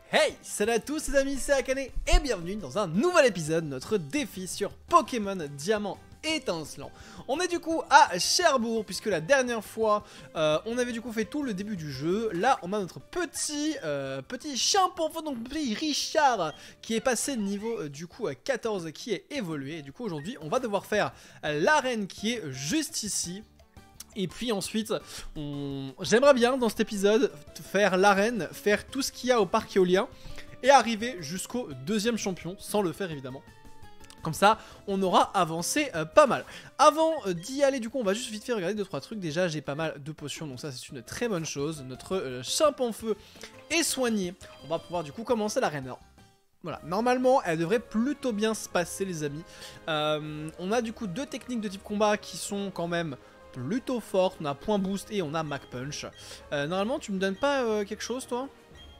Hey, salut à tous les amis, c'est Akane et bienvenue dans un nouvel épisode de notre défi sur Pokémon Diamant étincelant. On est du coup à Cherbourg puisque la dernière fois on avait du coup fait tout le début du jeu. Là on a notre petit champion, donc petit Richard qui est passé de niveau du coup 14 qui est évolué. Et du coup aujourd'hui on va devoir faire l'arène qui est juste ici. Et puis ensuite, j'aimerais bien dans cet épisode faire l'arène, faire tout ce qu'il y a au parc éolien et arriver jusqu'au deuxième champion, sans le faire évidemment. Comme ça, on aura avancé pas mal. Avant d'y aller, du coup, on va juste vite fait regarder 2-3 trucs. Déjà, j'ai pas mal de potions, donc ça, c'est une très bonne chose. Notre Champ-en-Feu est soigné. On va pouvoir du coup commencer l'arène. Alors, voilà, normalement, elle devrait plutôt bien se passer, les amis. On a du coup deux techniques de type combat qui sont quand même plutôt fortes. On a Point Boost et on a Mach Punch. Normalement, tu me donnes pas quelque chose, toi ?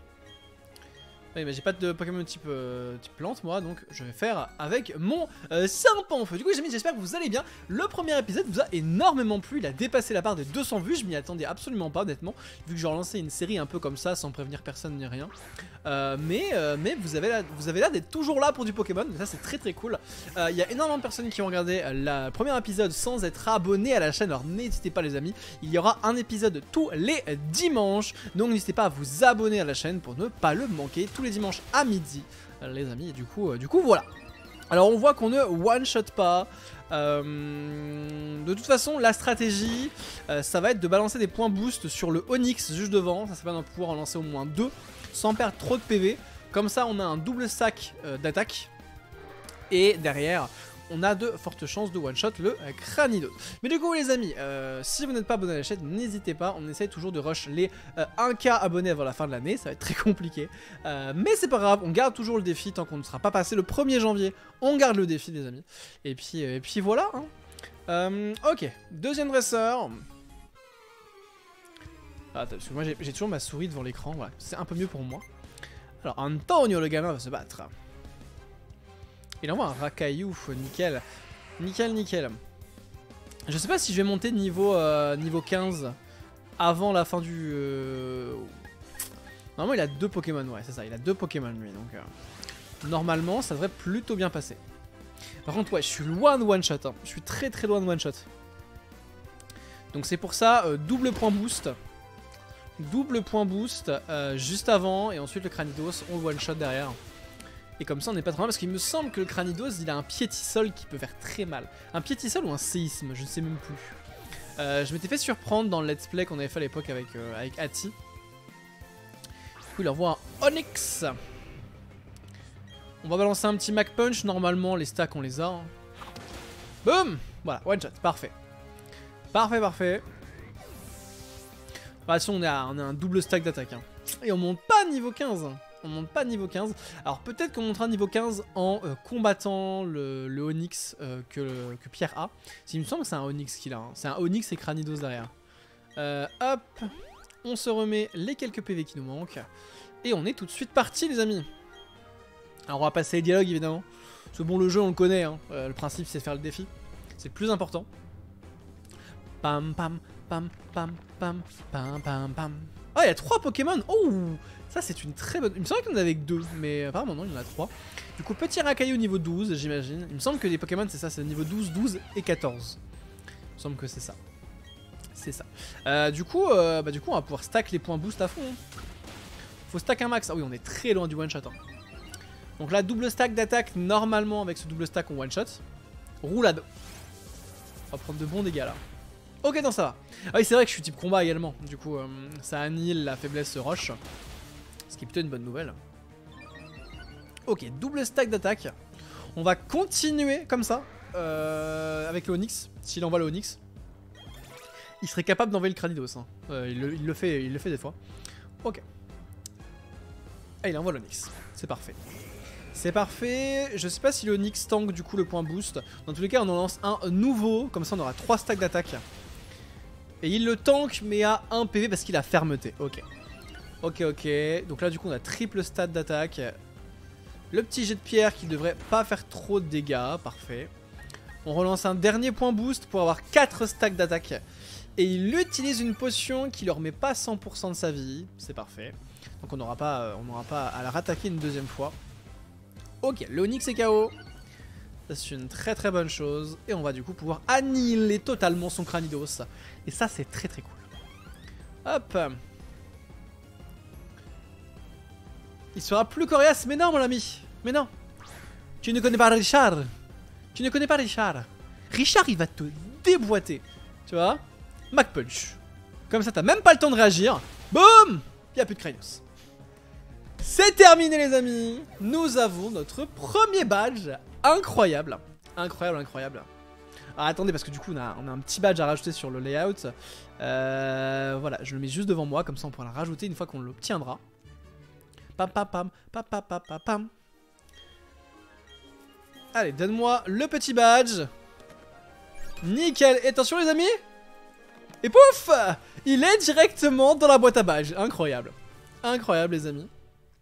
Oui, mais j'ai pas de Pokémon type plante, moi, donc je vais faire avec mon Serpent-Feu. Du coup, les amis, j'espère que vous allez bien. Le premier épisode vous a énormément plu. Il a dépassé la barre des 200 vues. Je m'y attendais absolument pas, honnêtement, vu que j'ai relancé une série un peu comme ça, sans prévenir personne ni rien. Mais vous avez l'air d'être toujours là pour du Pokémon. Ça, c'est très très cool. Il y a énormément de personnes qui ont regardé le premier épisode sans être abonnés à la chaîne. Alors, n'hésitez pas, les amis. Il y aura un épisode tous les dimanches. Donc, n'hésitez pas à vous abonner à la chaîne pour ne pas le manquer. Tous les dimanches à midi, les amis, et du coup voilà. Alors on voit qu'on ne one shot pas. De toute façon, la stratégie, ça va être de balancer des points boost sur le Onix juste devant. Ça permet de pouvoir en lancer au moins 2 sans perdre trop de PV. Comme ça, on a un double stack d'attaque. Et derrière, on a de fortes chances de one-shot le Cranidos. Mais du coup, les amis, si vous n'êtes pas abonné à la chaîne, n'hésitez pas. On essaye toujours de rush les 1K abonnés avant la fin de l'année. Ça va être très compliqué. Mais c'est pas grave, on garde toujours le défi tant qu'on ne sera pas passé le 1er janvier. On garde le défi, les amis. Et puis voilà. Hein. Ok, deuxième dresseur. Ah, attends, parce que moi j'ai toujours ma souris devant l'écran. Voilà, c'est un peu mieux pour moi. Alors, Antonio, le gamin, va se battre. Il envoie un Rakaillou, nickel. Nickel. Je sais pas si je vais monter niveau 15 avant la fin du... Normalement il a 2 Pokémon, ouais c'est ça, il a 2 Pokémon lui, donc... Normalement ça devrait plutôt bien passer. Par contre ouais, je suis loin de one shot, hein. Je suis très très loin de one shot. Donc c'est pour ça, double point boost. Double point boost juste avant, et ensuite le Cranidos, on le one shot derrière. Et comme ça on n'est pas trop mal parce qu'il me semble que le Cranidos il a un piétisol qui peut faire très mal. Un piétisol ou un séisme, je ne sais même plus. Je m'étais fait surprendre dans le let's play qu'on avait fait à l'époque avec Ati. Du coup il envoie un Onix. On va balancer un petit Mach Punch, normalement les stacks on les a. Hein. Boum. Voilà, one shot, parfait. Parfait. Attention, on a un double stack d'attaque. Hein. Et on monte pas niveau 15. On monte pas niveau 15. Alors peut-être qu'on montera niveau 15 en combattant le Onix que Pierre a. Il me semble que c'est un Onix qu'il a. Hein. C'est un Onix et Cranidos derrière. Hop. On se remet les quelques PV qui nous manquent. Et on est tout de suite parti, les amis. Alors on va passer les dialogues évidemment. Parce que bon, le jeu on le connaît. Hein. Le principe c'est de faire le défi. C'est le plus important. Pam pam pam pam pam pam pam pam. Oh, il y a 3 Pokémon. Oh, ça c'est une très bonne... Il me semble qu'il y en avait que 2, mais apparemment non, il y en a 3. Du coup, petit Rakaillou niveau 12, j'imagine. Il me semble que les Pokémon, c'est ça, c'est niveau 12, 12 et 14. Il me semble que c'est ça. C'est ça. Du coup, on va pouvoir stack les points boost à fond. Hein. Faut stack un max. Ah oui, on est très loin du one-shot. Hein. Donc là, double stack d'attaque, normalement, avec ce double stack, on one-shot. Roulade. On va prendre de bons dégâts, là. Ok, non, ça va. Ah oui, c'est vrai que je suis type combat également. Du coup, ça annihile la faiblesse roche. Ce qui est plutôt une bonne nouvelle. Ok, double stack d'attaque. On va continuer comme ça. Avec le Onix. S'il envoie le Onix. Il serait capable d'envoyer le Cranidos. Hein. Il le fait des fois. Ok. Ah, il envoie l'Onix. C'est parfait. C'est parfait. Je sais pas si le Onix tank du coup le point boost. Dans tous les cas, on en lance un nouveau. Comme ça, on aura 3 stacks d'attaque. Et il le tank mais à 1 PV parce qu'il a fermeté. Ok. Donc là du coup on a triple stat d'attaque. Le petit jet de pierre qui devrait pas faire trop de dégâts. Parfait. On relance un dernier point boost pour avoir 4 stacks d'attaque. Et il utilise une potion qui leur met pas 100% de sa vie. C'est parfait. Donc on n'aura pas à la rattaquer une deuxième fois. Ok, le Onyx est KO. Ça c'est une très très bonne chose. Et on va du coup pouvoir annihiler totalement son Cranidos. Et ça c'est très très cool. Hop. Il sera plus coriace. Mais non mon ami. Mais non. Tu ne connais pas Richard. Tu ne connais pas Richard. Richard il va te déboîter. Tu vois. Mac Punch. Comme ça t'as même pas le temps de réagir. Boum. Il n'y a plus de Cranidos. C'est terminé les amis. Nous avons notre premier badge. Incroyable. Incroyable, incroyable. Alors attendez parce que du coup on a un petit badge à rajouter sur le layout. Voilà, je le mets juste devant moi. Comme ça on pourra le rajouter une fois qu'on l'obtiendra. Pam pam pam pam pam pam pam pam. Allez, donne-moi le petit badge. Nickel. Et attention les amis. Et pouf, il est directement dans la boîte à badge. Incroyable. Incroyable les amis.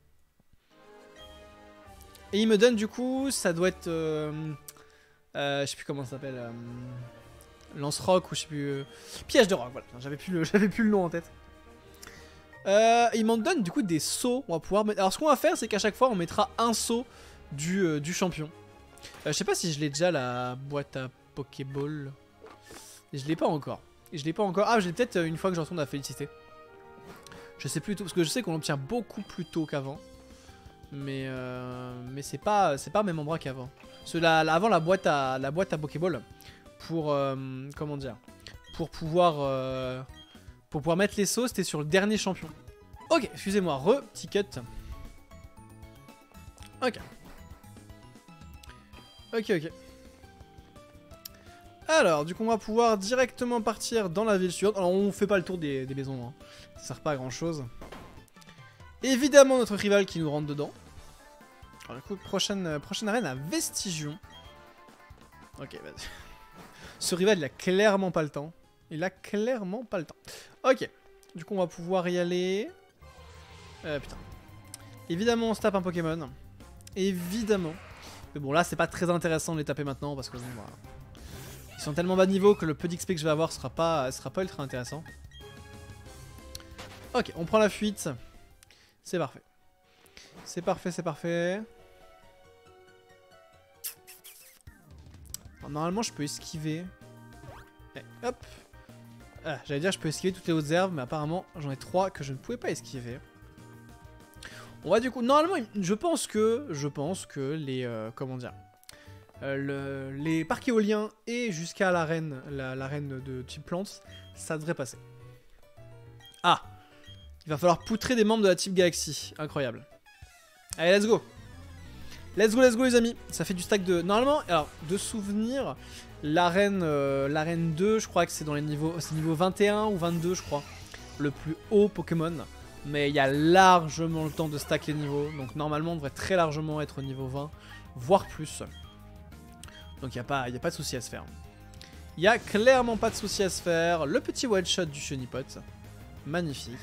Et il me donne du coup, ça doit être... je sais plus comment ça s'appelle. Lance-rock ou je sais plus... piège de roc, voilà. J'avais plus le nom en tête. Il m'en donne du coup des sauts. On va pouvoir mettre... Alors ce qu'on va faire, c'est qu'à chaque fois, on mettra un saut du champion. Je sais pas si je l'ai déjà la boîte à Pokéball. Et je l'ai pas encore. Et je l'ai pas encore. Ah, je l'ai peut-être une fois que je retourne à Félicité. Je sais plus tout, parce que je sais qu'on l'obtient beaucoup plus tôt qu'avant. Mais c'est pas au même endroit qu'avant. Avant la boîte à Pokéball pour comment dire, pour pouvoir mettre les sauts, c'était sur le dernier champion. Ok, excusez-moi, petit cut. Ok. Ok. Alors, du coup, on va pouvoir directement partir dans la ville suivante. Alors, on fait pas le tour des maisons, hein. Ça sert pas à grand chose. Évidemment, notre rival qui nous rentre dedans. Alors, du coup, prochaine arène à Vestigion. Ok, vas-y. Ce rival, il a clairement pas le temps. Ok. Du coup, on va pouvoir y aller. Putain. Évidemment, on se tape un Pokémon. Évidemment. Mais bon, là, c'est pas très intéressant de les taper maintenant parce que bon, voilà. Ils sont tellement bas de niveau que le peu d'XP que je vais avoir sera pas ultra intéressant. Ok, on prend la fuite. C'est parfait. C'est parfait. Alors, normalement, je peux esquiver. Et hop. Ah, j'allais dire je peux esquiver toutes les hautes herbes, mais apparemment, j'en ai 3 que je ne pouvais pas esquiver. On va du coup... Normalement, je pense que les... comment dire, les parcs éoliens et jusqu'à l'arène de type plante, ça devrait passer. Ah, il va falloir poutrer des membres de la type galaxie. Incroyable. Allez, let's go. Let's go les amis. Ça fait du stack de... Normalement, alors, de souvenir, l'arène 2, je crois que c'est dans les niveaux... C'est niveau 21 ou 22, je crois. Le plus haut Pokémon. Mais il y a largement le temps de stack les niveaux. Donc normalement, on devrait très largement être au niveau 20, voire plus. Donc il n'y a pas de souci à se faire. Il n'y a clairement pas de souci à se faire. Le petit one-shot du Chenipot. Magnifique.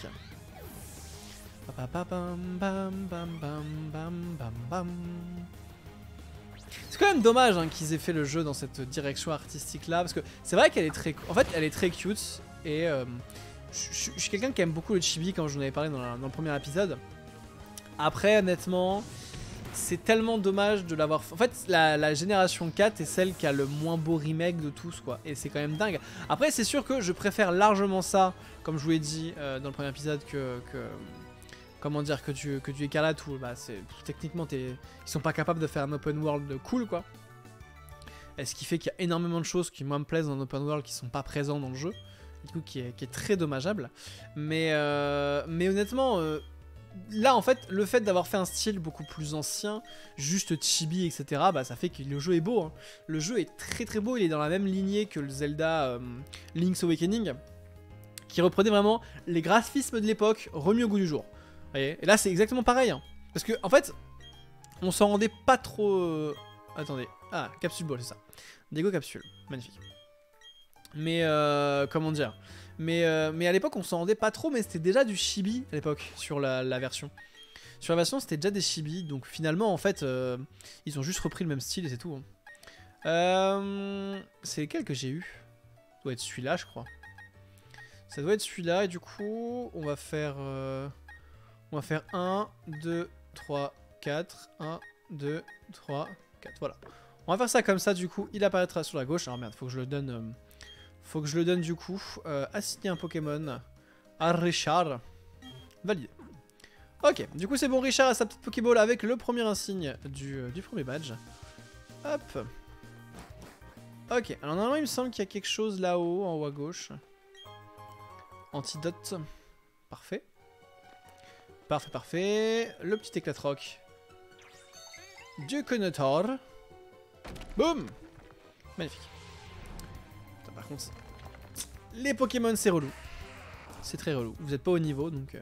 C'est quand même dommage hein, qu'ils aient fait le jeu dans cette direction artistique là. Parce que c'est vrai qu'elle est très... En fait, elle est très cute. Et je suis quelqu'un qui aime beaucoup le chibi quand je vous en avais parlé dans le premier épisode. Après, honnêtement... C'est tellement dommage de l'avoir... En fait, la génération 4 est celle qui a le moins beau remake de tous, quoi. Et c'est quand même dingue. Après, c'est sûr que je préfère largement ça, comme je vous l'ai dit dans le premier épisode, comment dire, que du Écarlate, où bah, techniquement, ils sont pas capables de faire un open world cool, quoi. Et ce qui fait qu'il y a énormément de choses qui, moi, me plaisent dans l'open world qui sont pas présents dans le jeu. Du coup, qui est très dommageable. Mais honnêtement... là en fait le fait d'avoir fait un style beaucoup plus ancien, juste chibi etc, bah ça fait que le jeu est beau hein. Le jeu est très très beau, il est dans la même lignée que le Zelda Link's Awakening, qui reprenait vraiment les graphismes de l'époque remis au goût du jour. Vous voyez, et là c'est exactement pareil hein. Parce que en fait on s'en rendait pas trop... Attendez, ah capsule ball c'est ça, Diego capsule, magnifique. Mais comment dire, mais à l'époque on s'en rendait pas trop, mais c'était déjà du chibi à l'époque sur la version. Sur la version c'était déjà des chibi, donc finalement en fait ils ont juste repris le même style et c'est tout hein. C'est lequel que j'ai eu? Ça doit être celui-là je crois. Ça doit être celui-là et du coup on va faire 1, 2, 3, 4. 1, 2, 3, 4. Voilà. On va faire ça comme ça du coup. Il apparaîtra sur la gauche. Alors merde, faut que je le donne. Faut que je le donne du coup. Assigner un Pokémon à Richard. Validé. Ok, du coup c'est bon, Richard a sa petite Pokéball avec le premier insigne du premier badge. Hop. Ok, alors normalement il me semble qu'il y a quelque chose là-haut, en haut à gauche. Antidote. Parfait. Parfait, parfait. Le petit éclat-roc du Connotor. Boum. Magnifique. Putain, par contre, les Pokémon c'est relou. C'est très relou. Vous n'êtes pas au niveau donc...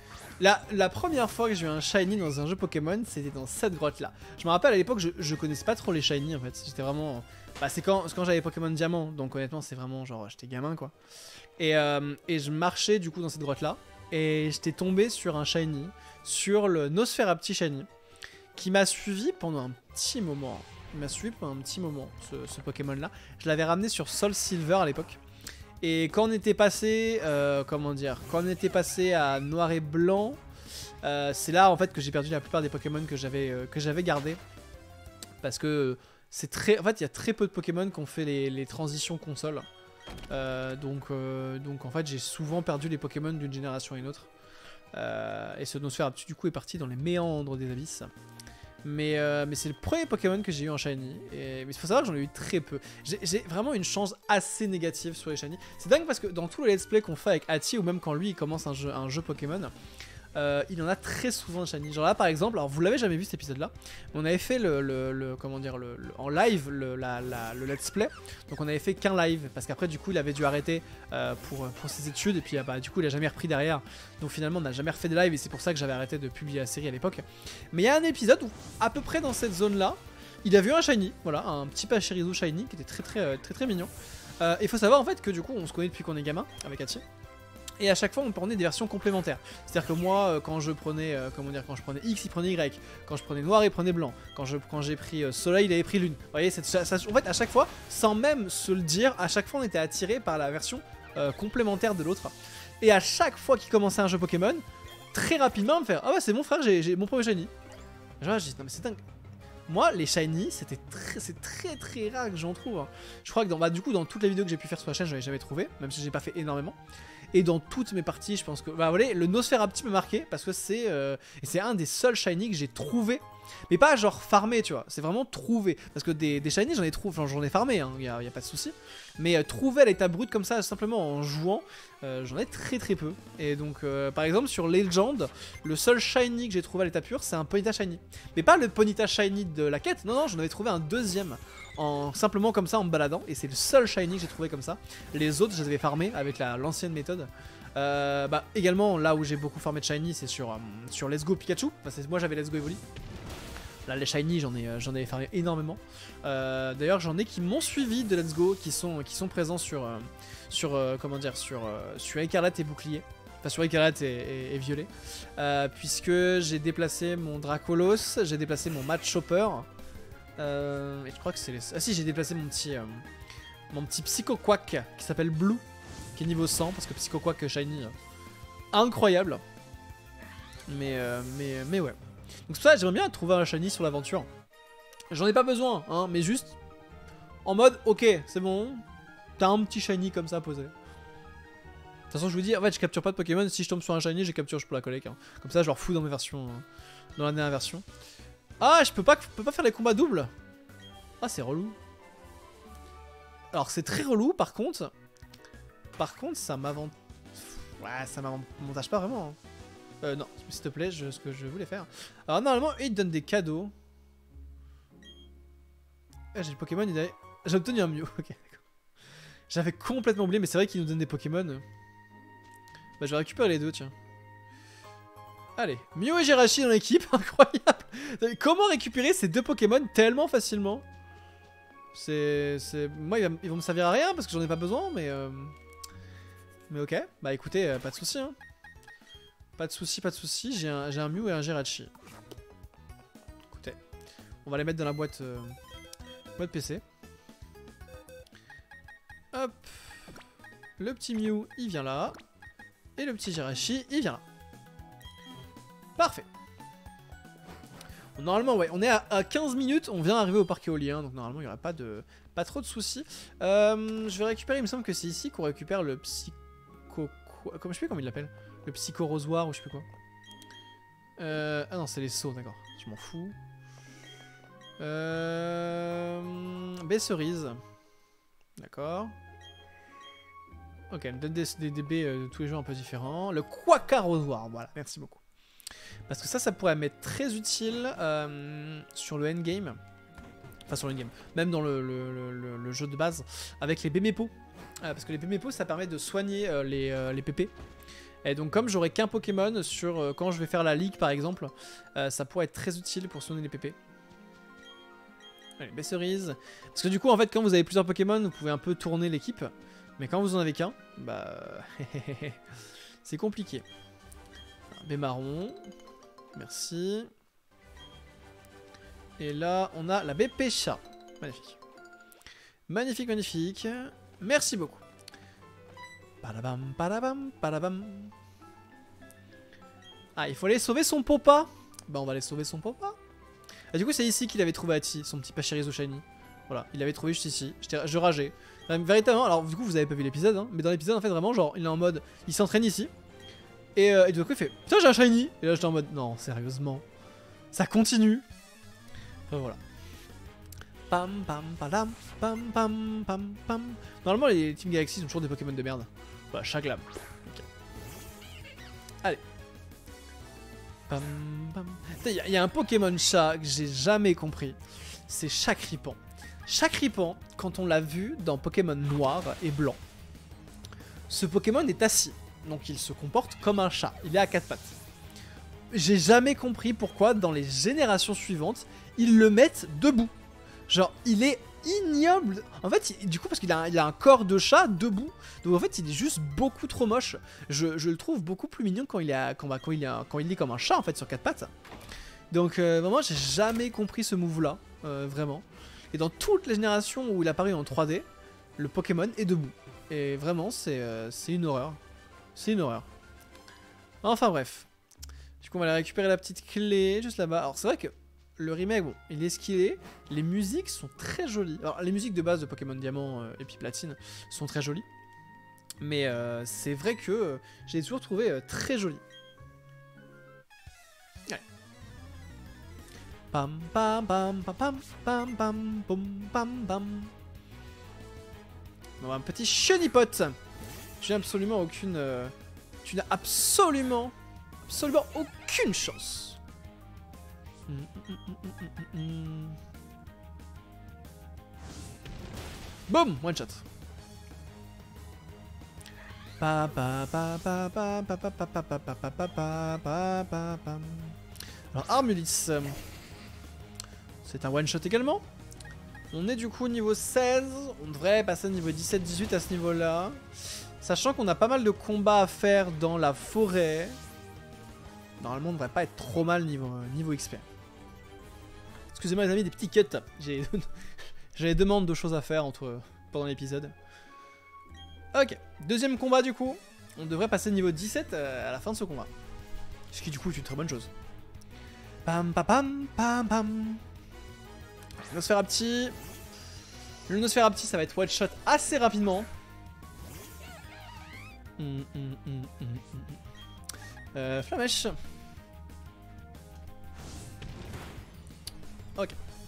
La première fois que j'ai eu un shiny dans un jeu Pokémon, c'était dans cette grotte-là. Je me rappelle à l'époque, je connaissais pas trop les shiny en fait. J'étais vraiment... Bah, c'est quand j'avais Pokémon Diamant, donc honnêtement c'est vraiment genre j'étais gamin quoi. Et je marchais du coup dans cette grotte-là, et j'étais tombé sur un shiny, sur le Nosferapti shiny, qui m'a suivi pendant un petit moment. Il m'a suivi pendant un petit moment, ce Pokémon-là. Je l'avais ramené sur Soul Silver à l'époque. Et quand on était passé, comment dire, quand on était passé à noir et blanc, c'est là en fait que j'ai perdu la plupart des Pokémon que j'avais gardés, parce que c'est très, en fait il y a très peu de Pokémon qui ont fait les transitions console, donc en fait j'ai souvent perdu les Pokémon d'une génération à une autre, et ce Nosferatu du coup est parti dans les méandres des abysses. Mais c'est le premier Pokémon que j'ai eu en Shiny. Mais il faut savoir que j'en ai eu très peu. J'ai vraiment une chance assez négative sur les Shiny. C'est dingue parce que dans tous les let's play qu'on fait avec Ati, ou même quand lui il commence un jeu Pokémon, il en a très souvent de Shiny. Genre là par exemple, alors vous l'avez jamais vu cet épisode là, on avait fait comment dire, en live le let's play. Donc on avait fait qu'un live parce qu'après du coup il avait dû arrêter pour ses études, et puis bah, du coup il a jamais repris derrière. Donc finalement on n'a jamais refait de live, et c'est pour ça que j'avais arrêté de publier la série à l'époque. Mais il y a un épisode où à peu près dans cette zone là, il a vu un Shiny, voilà, un petit Pachirisu Shiny qui était très mignon. Il faut savoir en fait que du coup on se connaît depuis qu'on est gamin avec Ati. Et à chaque fois on prenait des versions complémentaires. C'est-à-dire que moi quand je prenais quand je prenais X il prenait Y, quand je prenais noir il prenait blanc, quand j'ai pris soleil il avait pris lune. Vous voyez, en fait à chaque fois, sans même se le dire, à chaque fois on était attiré par la version complémentaire de l'autre. Et à chaque fois qu'il commençait un jeu Pokémon, très rapidement on me fait ah bah c'est mon frère, j'ai mon premier shiny. Genre je dis non mais c'est dingue. Moi, les shiny, c'est très rare que j'en trouve. Hein. Je crois que du coup, dans toutes les vidéos que j'ai pu faire sur la chaîne, je n'en ai jamais trouvé, même si j'ai pas fait énormément. Et dans toutes mes parties, je pense que... Bah voilà, le Nosferapti me marqué, parce que c'est un des seuls shiny que j'ai trouvé. Mais pas genre farmé, tu vois, c'est vraiment trouvé. Parce que des shiny, j'en ai trouvé, enfin j'en ai farmé, hein, y a pas de souci. Mais trouver à l'état brut comme ça, simplement en jouant, j'en ai très peu. Et donc, par exemple, sur Legend, le seul shiny que j'ai trouvé à l'état pur, c'est un Ponyta shiny. Mais pas le Ponyta shiny de la quête, non, j'en avais trouvé un deuxième. Simplement comme ça, en me baladant. Et c'est le seul shiny que j'ai trouvé comme ça. Les autres, je les avais farmés avec l'ancienne méthode. Bah, également, là où j'ai beaucoup farmé de shiny, c'est sur Let's Go Pikachu. Enfin, moi, j'avais Let's Go Evoli. Là, les shiny, j'en ai farmé énormément. D'ailleurs, j'en ai qui m'ont suivi de Let's Go, qui sont présents sur Écarlate et Bouclier. Enfin, sur Écarlate et Violet. Puisque j'ai déplacé mon Dracolos, j'ai déplacé mon Mad Chopper. Et je crois que c'est les... Ah si, j'ai déplacé mon petit Psycho Quack qui s'appelle Blue, qui est niveau 100, parce que Psycho Quack shiny, incroyable. Mais ouais. Donc c'est pour ça j'aimerais bien trouver un shiny sur l'aventure. J'en ai pas besoin, hein, mais juste en mode, ok, c'est bon, t'as un petit shiny comme ça posé. De toute façon, je vous dis, en fait, je capture pas de Pokémon. Si je tombe sur un shiny, je capture, je peux la coller. Hein. Comme ça, je leur fous dans mes versions, dans la dernière version. Ah, je peux pas faire les combats doubles. Ah, c'est relou. Alors, c'est très relou, par contre. Ça m'avantage. Ouais, ça m'avantage pas vraiment. Hein. Non, s'il te plaît, ce que je voulais faire. Alors, normalement, ils te donnent des cadeaux. Ah, j'ai le Pokémon, j'ai obtenu un Mew. Ok, d'accord. J'avais complètement oublié, mais c'est vrai qu'ils nous donnent des Pokémon. Bah, je vais récupérer les deux, tiens. Allez, Mew et Jirachi dans l'équipe, incroyable. Comment récupérer ces deux Pokémon tellement facilement? Moi, ils vont me servir à rien parce que j'en ai pas besoin, mais ok. Bah écoutez, pas de soucis. Hein. Pas de soucis. J'ai un Mew et un Jirachi. Écoutez, on va les mettre dans la boîte PC. Hop. Le petit Mew, il vient là. Et le petit Jirachi, il vient là. Parfait. Bon, normalement, ouais, on est à 15 minutes. On vient d'arriver au parc éolien. Donc normalement, il n'y aura pas trop de soucis. Je vais récupérer, il me semble que c'est ici qu'on récupère le psycho... Comme je sais plus comment il l'appelle. Le psycho-rosoir ou je sais plus quoi. Ah non, c'est les sauts, d'accord. Je m'en fous. Baie cerise. D'accord. Ok, elle me donne des baies de tous les jeux un peu différents. Le quacka-rosoir, voilà, merci beaucoup. Parce que ça pourrait m'être très utile sur le endgame. Enfin, sur le endgame. Même dans le jeu de base. Avec les Bémépo. Parce que les Bémépo, ça permet de soigner les PP. Et donc, comme j'aurai qu'un Pokémon sur quand je vais faire la ligue, par exemple, ça pourrait être très utile pour soigner les PP. Allez, baie cerise. Parce que du coup, en fait, quand vous avez plusieurs Pokémon, vous pouvez un peu tourner l'équipe. Mais quand vous en avez qu'un, bah... c'est compliqué. Baie marron. Merci. Et là, on a la baie Pécha. Magnifique. Magnifique, magnifique. Merci beaucoup. Padabam, padabam, padabam. Ah, il faut aller sauver son Popa. Bah, on va aller sauver son Popa. Et du coup, c'est ici qu'il avait trouvé Ati, son petit Pachirisu Shiny. Voilà, il l'avait trouvé juste ici. Je rageais. Véritablement, alors du coup, vous avez pas vu l'épisode, hein, mais dans l'épisode, en fait, vraiment, genre, il est en mode, il s'entraîne ici. Et du coup, il fait, putain, j'ai un Shiny. Et là, j'étais en mode, non, sérieusement. Ça continue. Enfin, voilà. Pam, pam, padam, pam, pam, pam, pam. Normalement, les Team Galaxy sont toujours des Pokémon de merde. Voilà, Chaglam. Ok. Allez. Pam, pam. Il y a un Pokémon chat que j'ai jamais compris. C'est Chakripan. Chakripan, quand on l'a vu dans Pokémon Noir et Blanc, ce Pokémon est assis. Donc il se comporte comme un chat. Il est à 4 pattes. J'ai jamais compris pourquoi dans les générations suivantes, ils le mettent debout. Genre, il est ignoble. En fait, du coup, parce qu'il a un corps de chat debout. Donc en fait, il est juste beaucoup trop moche. Je le trouve beaucoup plus mignon quand il est comme un chat, en fait, sur 4 pattes. Donc vraiment, j'ai jamais compris ce move-là. Vraiment. Et dans toutes les générations où il apparaît en 3D, le Pokémon est debout. Et vraiment, c'est une horreur. C'est une horreur. Enfin bref. Du coup, on va aller récupérer la petite clé juste là-bas. Alors c'est vrai que le remake, bon, il est ce qu'il est. Les musiques sont très jolies. Alors les musiques de base de Pokémon Diamant et puis Platine sont très jolies. Mais c'est vrai que j'ai toujours trouvé très joli. Allez. Pam pam pam pam pam pam pam pam pam pam. On va un petit chenipot. Tu n'as absolument aucune... tu n'as absolument aucune chance. Boum, one shot. Alors Armulis, c'est un one shot également. On est du coup niveau 16, on devrait passer au niveau 17-18 à ce niveau-là. Sachant qu'on a pas mal de combats à faire dans la forêt. Normalement on devrait pas être trop mal niveau XP. Excusez-moi les amis, des petits cuts. J'ai des demandes de choses à faire pendant l'épisode. Ok, deuxième combat du coup. On devrait passer niveau 17 à la fin de ce combat. Ce qui du coup est une très bonne chose. Pam pam pam pam pam. Le Nosferapti. Le Nosferapti, ça va être one shot assez rapidement. Flamèche. Ok.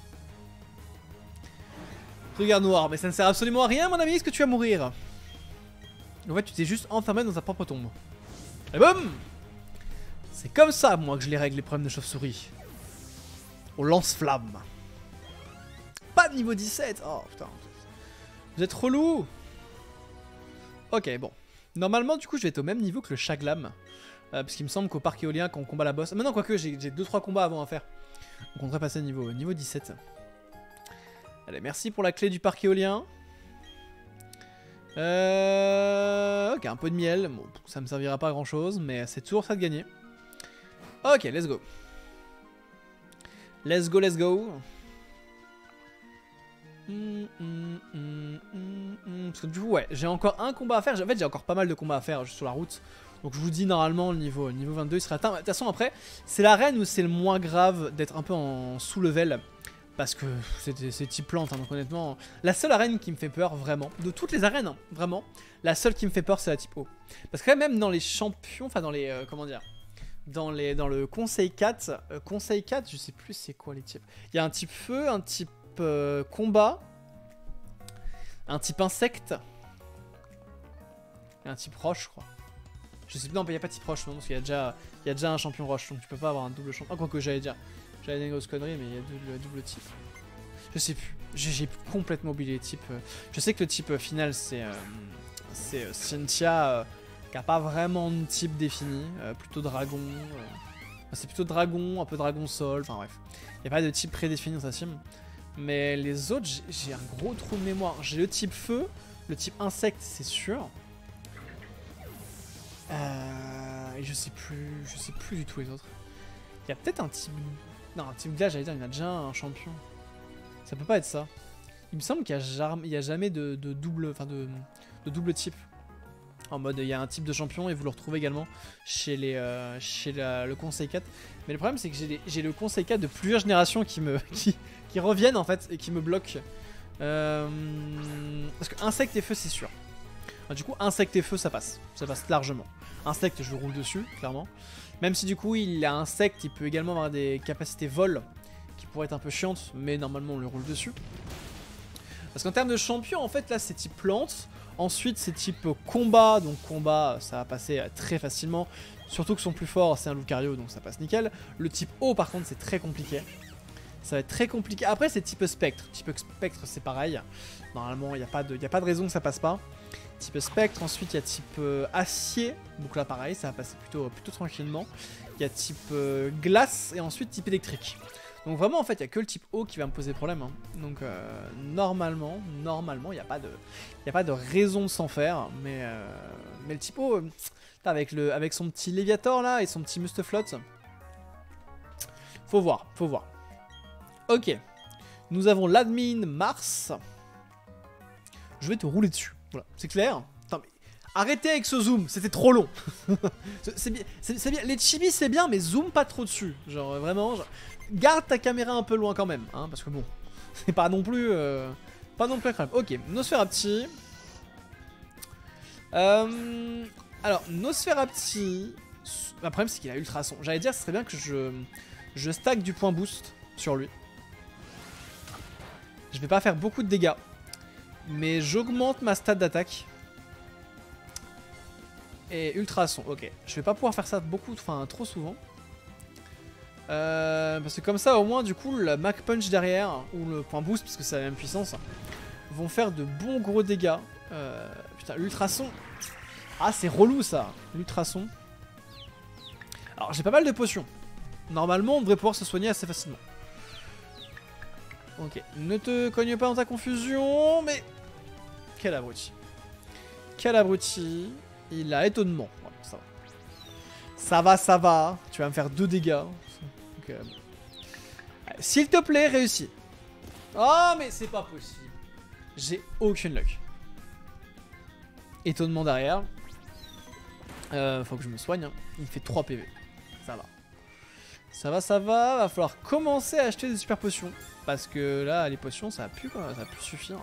Regarde noir, mais ça ne sert absolument à rien, mon ami, est-ce que tu vas mourir? En fait, tu t'es juste enfermé dans ta propre tombe. Et boum! C'est comme ça, moi, que je les règle, les problèmes de chauve-souris. Au lance-flamme. Pas de niveau 17. Oh, putain. Vous êtes relou. Ok, bon. Normalement, du coup, je vais être au même niveau que le Chaglam. Parce qu'il me semble qu'au parc éolien, quand on combat la boss... Maintenant, quoique, j'ai 2-3 combats avant à faire. Donc, on devrait passer niveau 17. Allez, merci pour la clé du parc éolien. Ok, un peu de miel. Bon, ça me servira pas à grand chose, mais c'est toujours ça de gagner. Ok, let's go. Let's go, let's go. Parce que du coup, ouais, j'ai encore un combat à faire. En fait, j'ai encore pas mal de combats à faire juste sur la route. Donc je vous dis, normalement, le niveau 22, il sera atteint. De toute façon, après, c'est l'arène où c'est le moins grave d'être un peu en sous-level. Parce que c'est type plante, hein, donc honnêtement, la seule arène qui me fait peur, vraiment, de toutes les arènes, hein, vraiment, la seule qui me fait peur, c'est la type O. Parce que même dans les champions, enfin dans les, comment dire, dans le conseil 4, je sais plus c'est quoi les types. Il y a un type feu, un type combat, un type insecte, et un type roche, je crois. Je sais plus, non, il n'y a pas de type roche, non, parce qu'il y a déjà un champion roche, donc tu peux pas avoir un double champion. Ah, quoi que j'allais dire. J'allais dire une grosse connerie, mais il y a double type. Je sais plus. J'ai complètement oublié les types. Je sais que le type final, c'est Cynthia, qui a pas vraiment de type défini. Plutôt dragon. C'est plutôt dragon, un peu dragon sol. Enfin bref. Il n'y a pas de type prédéfini dans sa team. Mais les autres, j'ai un gros trou de mémoire. J'ai le type feu, le type insecte, c'est sûr. Et je sais plus du tout les autres. Il y a peut-être un type... Non, un type glace, j'allais dire, il y en a déjà un champion. Ça peut pas être ça. Il me semble qu'il n'y a jamais de double type. En mode, il y a un type de champion et vous le retrouvez également chez le conseil 4. Mais le problème, c'est que j'ai le conseil 4 de plusieurs générations qui reviennent en fait et qui me bloquent. Parce que insecte et feu, c'est sûr. Enfin, du coup, insecte et feu, ça passe. Ça passe largement. Insecte, je roule dessus, clairement. Même si du coup il a insecte, il peut également avoir des capacités vol qui pourraient être un peu chiantes, mais normalement on le roule dessus. Parce qu'en termes de champion, en fait là c'est type plante, ensuite c'est type combat, donc combat ça va passer très facilement, surtout que son plus fort c'est un Lucario, donc ça passe nickel. Le type eau par contre c'est très compliqué, ça va être très compliqué. Après c'est type spectre c'est pareil, normalement il n'y a pas de raison que ça passe pas. Type spectre, ensuite il y a type acier, donc là pareil, ça va passer plutôt tranquillement. Il y a type glace et ensuite type électrique. Donc vraiment en fait il n'y a que le type eau qui va me poser problème. Hein. Donc normalement il n'y a pas de raison de s'en faire, mais le type eau, avec son petit Léviator là et son petit Mustaflot, faut voir. Ok, nous avons l'admin Mars. Je vais te rouler dessus. Voilà, c'est clair. Attends, mais arrêtez avec ce zoom, c'était trop long. c'est bien, les chibis c'est bien, mais zoom pas trop dessus. Genre vraiment, garde ta caméra un peu loin quand même, hein, parce que bon, c'est pas non plus incroyable. Ok, Nosferapti. Alors Nosferapti, le problème c'est qu'il a ultrason. J'allais dire, ce serait bien que je stack du point boost sur lui. Je vais pas faire beaucoup de dégâts. Mais j'augmente ma stat d'attaque. Et ultrason, ok. Je vais pas pouvoir faire ça trop souvent. Parce que comme ça, au moins, du coup, le Mach Punch derrière, ou le point boost, parce que c'est la même puissance, vont faire de bons gros dégâts. Putain, l'ultrason. Ah, c'est relou ça, l'ultrason. Alors, j'ai pas mal de potions. Normalement, on devrait pouvoir se soigner assez facilement. Ok, ne te cogne pas dans ta confusion, mais... Quel abruti. Quel abruti. Il a étonnement. Voilà, ça va. Ça va. Tu vas me faire 2 dégâts. Donc, s'il te plaît, réussis. Oh, mais c'est pas possible. J'ai aucune luck. Étonnement derrière. Faut que je me soigne. Hein. Il fait 3 PV. Ça va. Ça va. Va falloir commencer à acheter des super potions. Parce que là, les potions, ça a pu suffire.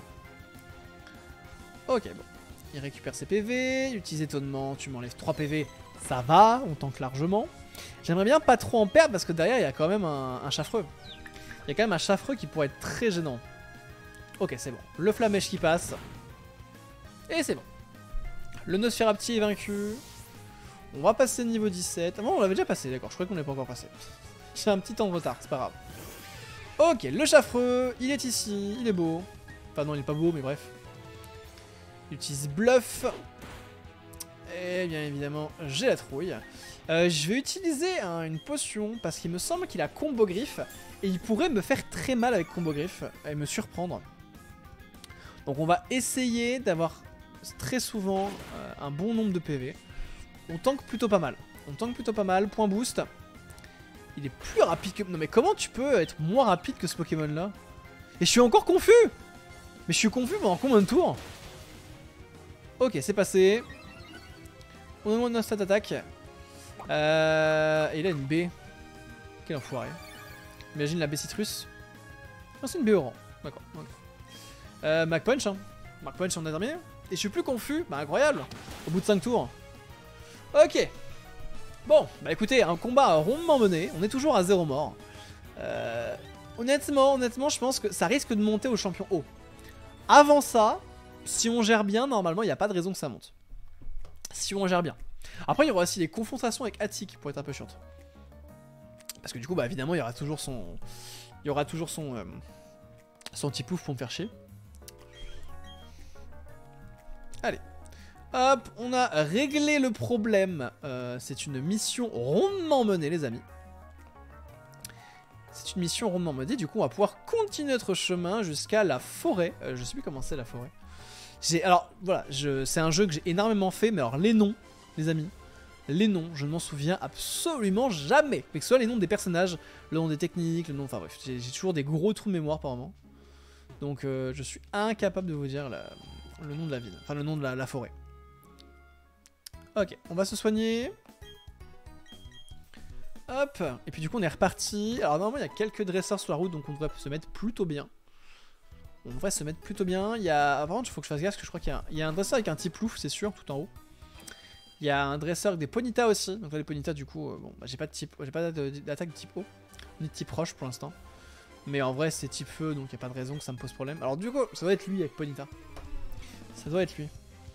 Ok, bon. Il récupère ses PV. Utilise étonnement. Tu m'enlèves 3 PV. Ça va. On tank largement. J'aimerais bien pas trop en perdre parce que derrière, il y a quand même un chaffreux. Il y a quand même un chaffreux qui pourrait être très gênant. Ok, c'est bon. Le flamèche qui passe. Et c'est bon. Le Nosferapti est vaincu. On va passer niveau 17. Ah bon, on l'avait déjà passé, d'accord. Je croyais qu'on l'avait pas encore passé. J'ai un petit temps de retard, c'est pas grave. Ok, le chaffreux, il est ici, il est beau. Enfin non, il est pas beau, mais bref. Il utilise bluff. Et bien évidemment, j'ai la trouille. Je vais utiliser une potion parce qu'il me semble qu'il a combo griffe. Et il pourrait me faire très mal avec combo griffe et me surprendre. Donc on va essayer d'avoir très souvent un bon nombre de PV. On tank plutôt pas mal. Point boost. Il est plus rapide que... Non mais comment tu peux être moins rapide que ce Pokémon là? Et je suis encore confus. Mais je suis confus pendant combien de tours? Ok, c'est passé. On augmente notre stat d'attaque. Et il a une B. Quel enfoiré. Imagine la B citrus. Non, c'est une B orange. D'accord. Okay. Mac Punch. Hein. Mac Punch, on a terminé. Et je suis plus confus. Bah, incroyable. Au bout de 5 tours. Ok. Bon, bah écoutez, un combat rondement mené. On est toujours à 0 mort. Honnêtement, je pense que ça risque de monter au champion haut. Avant ça, si on gère bien, normalement, il n'y a pas de raison que ça monte. Si on gère bien. Après, il y aura aussi les confrontations avec Attic pour être un peu chiante. Parce que du coup, bah évidemment, il y aura toujours son... son petit pouf pour me faire chier. Allez. Hop, on a réglé le problème. C'est une mission rondement menée, les amis. C'est une mission rondement menée. Du coup, on va pouvoir continuer notre chemin jusqu'à la forêt. Je sais plus comment c'est la forêt. Alors, voilà, c'est un jeu que j'ai énormément fait. Mais alors, les noms, les amis, les noms, je ne m'en souviens absolument jamais. Mais que ce soit les noms des personnages, le nom des techniques, le nom... Enfin bref, j'ai toujours des gros trous de mémoire par moment. Donc, je suis incapable de vous dire le nom de la ville. Enfin, le nom de la forêt. Ok, on va se soigner. Hop. Et puis du coup, on est reparti. Alors, normalement, il y a quelques dresseurs sur la route, donc on devrait se mettre plutôt bien. On devrait se mettre plutôt bien. Il y a... Par contre, il faut que je fasse gaffe, parce que je crois qu'il y a un dresseur avec un type louf, c'est sûr, tout en haut. Il y a un dresseur avec des ponytas aussi. Donc là, les ponytas, du coup, bon, bah, j'ai pas d'attaque de type haut, ni de type roche pour l'instant. Mais en vrai, c'est type feu, donc il n'y a pas de raison que ça me pose problème. Alors du coup, ça doit être lui avec ponyta. Ça doit être lui.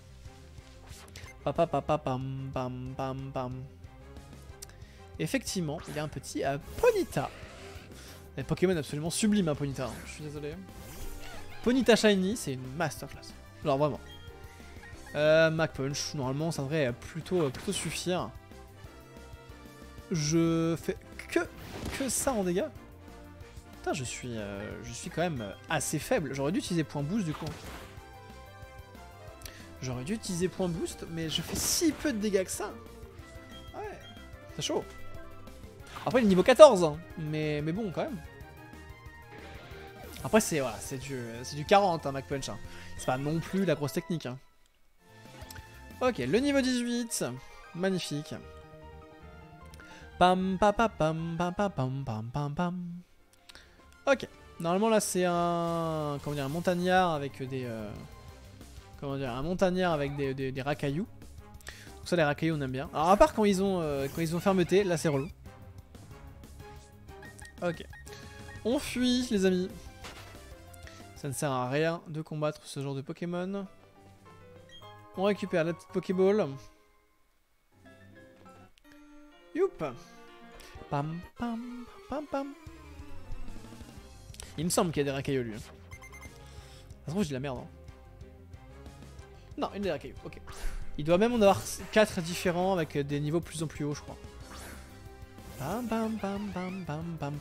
Papa papa pam pam pam pam. Effectivement, il y a un petit Ponyta. Un Pokémon absolument sublime, hein, Ponyta. Hein. Je suis désolé. Ponyta Shiny, c'est une masterclass. Alors vraiment. Mac Punch, normalement, ça devrait plutôt suffire. Je fais que ça en dégâts. Putain, je suis quand même assez faible. J'aurais dû utiliser point boost du coup. J'aurais dû utiliser point boost, mais je fais si peu de dégâts que ça. Ouais, c'est chaud. Après, il est niveau 14, hein, mais bon, quand même. Après, c'est voilà, du 40, hein, Mac Punch. Hein. C'est pas non plus la grosse technique. Hein. Ok, le niveau 18. Magnifique. Pam pam pam pam pam pam pam pam pam. Ok, normalement là c'est un... Comment dire, un montagnard avec des... Comment dire, un montagnard avec des racailloux. Donc ça, les racailloux on aime bien. Alors à part quand ils ont fermeté, là c'est relou. Ok. On fuit les amis. Ça ne sert à rien de combattre ce genre de Pokémon. On récupère la petite Pokéball. Youp. Pam pam pam pam. Il me semble qu'il y a des racailloux lui. Ça se trouve j'ai de la merde. Hein. Non, il y a des racailloux, ok. Il doit même en avoir 4 différents avec des niveaux de plus en plus hauts, je crois. Bam bam bam bam bam bam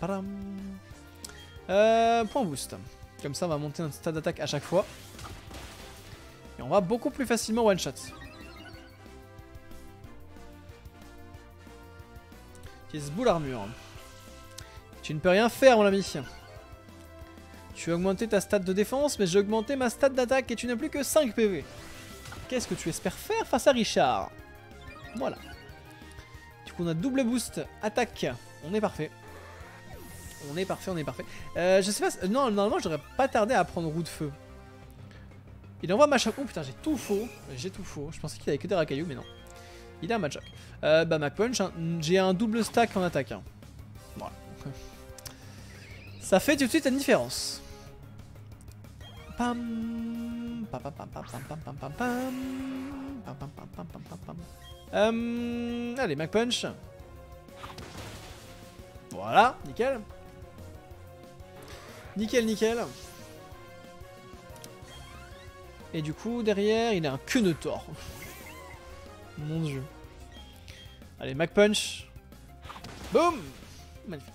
bam. Point boost. Comme ça, on va monter notre stade d'attaque à chaque fois. Et on va beaucoup plus facilement one shot. Utilise boule armure. Tu ne peux rien faire, mon ami. Tu as augmenté ta stat de défense, mais j'ai augmenté ma stat d'attaque et tu n'as plus que 5 PV. Qu'est-ce que tu espères faire face à Richard? Voilà. Du coup, on a double boost attaque. On est parfait. On est parfait, on est parfait. Je sais pas... Non, normalement, j'aurais pas tardé à prendre roue de feu. Il envoie Machoc. Oh putain, j'ai tout faux. J'ai tout faux. Je pensais qu'il avait que des racailloux, mais non. Il a un Machoc. Bah, Mac Punch, hein. J'ai un double stack en attaque. Hein. Voilà. Ça fait tout de suite une différence. Pam. Pam pam pam pam pam pam pam pam. Pam pam pam pam pam pam pam. Allez, Mac Punch. Voilà, nickel. Nickel, nickel. Et du coup, derrière, il a un Quenetor. Mon dieu. Allez, Mac Punch. Boum. Magnifique.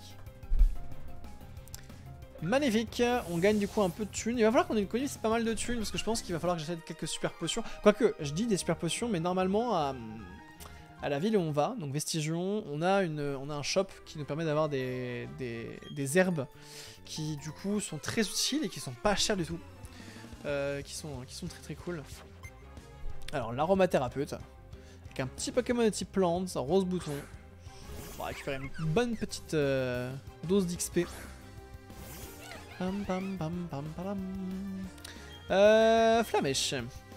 Magnifique. On gagne du coup un peu de thunes. Il va falloir qu'on économise pas mal de thunes parce que je pense qu'il va falloir que j'achète quelques super potions. Quoique, je dis des super potions, mais normalement, à la ville où on va, donc Vestigion, on a un shop qui nous permet d'avoir des herbes qui du coup sont très utiles et qui sont pas chères du tout. qui sont très très cool. Alors l'aromathérapeute, avec un petit Pokémon de type plante, un rose bouton. On va récupérer une bonne petite dose d'XP. Flamèche.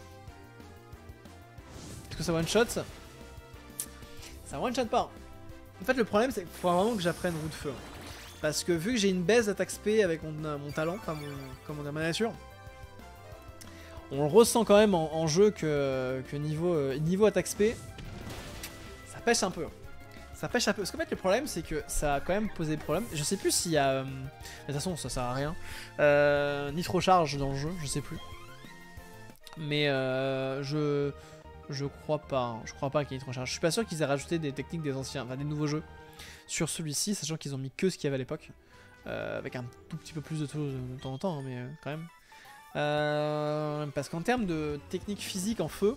Est-ce que ça one shot? Ça one shot pas. En fait le problème c'est qu'il faut vraiment que j'apprenne roue de feu. Parce que vu que j'ai une baisse d'attaque spé avec mon talent, enfin comment dire, ma nature, on le ressent quand même en jeu que niveau attaque spé, ça pêche un peu. Ça pêche un peu. Parce qu'en fait le problème c'est que ça a quand même posé des problèmes. Je sais plus s'il y a... de toute façon ça sert à rien. Nitro charge dans le jeu, je sais plus. Mais je crois pas. Hein. Je crois pas qu'il y ait Nitro charge. Je suis pas sûr qu'ils aient rajouté des techniques des anciens, enfin des nouveaux jeux sur celui-ci, sachant qu'ils ont mis que ce qu'il y avait à l'époque. Avec un tout petit peu plus de temps en temps, hein, mais quand même. Parce qu'en termes de technique physique en feu,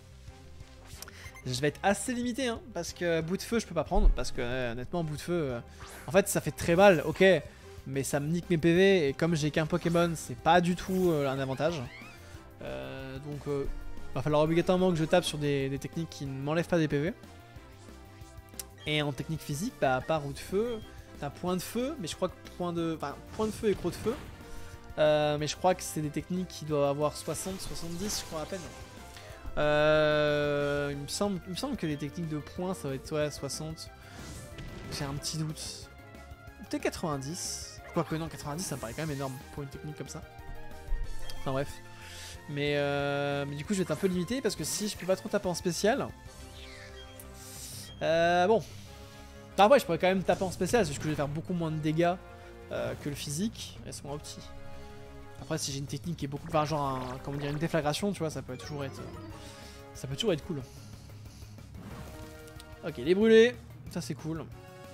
je vais être assez limité, hein, parce que bout de feu je peux pas prendre, parce que honnêtement bout de feu, en fait ça fait très mal, ok, mais ça me nique mes PV, et comme j'ai qu'un Pokémon, c'est pas du tout un avantage. Donc va falloir obligatoirement que je tape sur des techniques qui ne m'enlèvent pas des PV. Et en technique physique, bah à part roue de feu, t'as point de feu, mais je crois que point de feu et croc de feu. Mais je crois que c'est des techniques qui doivent avoir 60, 70, je crois à peine. Il me semble que les techniques de points ça va être ouais, 60. J'ai un petit doute. Peut-être 90. Quoique non, 90 ça me paraît quand même énorme pour une technique comme ça. Enfin bref. Mais du coup je vais être un peu limité parce que si je peux pas trop taper en spécial. Bon. Enfin ouais je pourrais quand même taper en spécial parce que je vais faire beaucoup moins de dégâts que le physique. Elles sont opti. Après si j'ai une technique qui est beaucoup plus genre comment dire, une déflagration, tu vois, ça peut toujours être cool. Ok, les brûlés, ça c'est cool.